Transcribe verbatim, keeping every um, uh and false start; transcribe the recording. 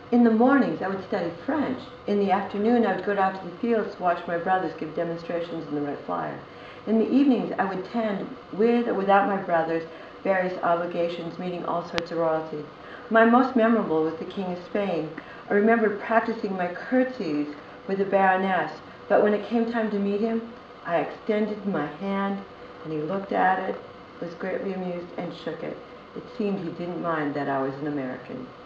In the mornings, I would study French. In the afternoon, I would go out to the fields to watch my brothers give demonstrations in the Red Flyer. In the evenings, I would tend, with or without my brothers, various obligations, meeting all sorts of royalty. My most memorable was the King of Spain. I remembered practicing my curtsies with the Baroness, but when it came time to meet him, I extended my hand, and he looked at it, was greatly amused, and shook it. It seemed he didn't mind that I was an American.